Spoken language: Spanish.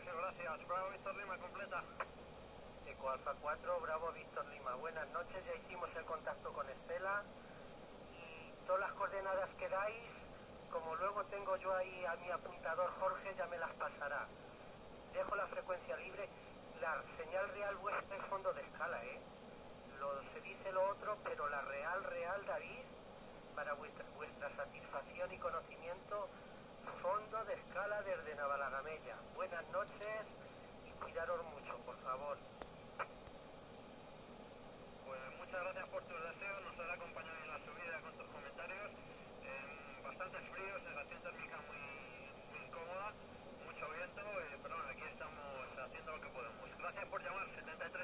sí, gracias. Bravo Víctor Lima, completa. Eco Alfa 4, Bravo Víctor Lima. Buenas noches, ya hicimos el contacto con Estela y todas las coordenadas que dais, como luego tengo yo ahí a mi apuntador Jorge, ya me las pasará. Dejo la frecuencia libre. La señal real vuestra es fondo de escala, ¿eh? Se dice lo otro, pero la real, David, para vuestra satisfacción y conocimiento, fondo de escala desde Navalagamella. Buenas noches y cuidaros mucho, por favor. Pues muchas gracias por tus deseos, nos hará acompañado en la subida con tus comentarios. Bastante frío, sensación térmica muy incómoda, mucho viento, pero bueno, aquí estamos haciendo lo que podemos. Gracias por llamar, 73.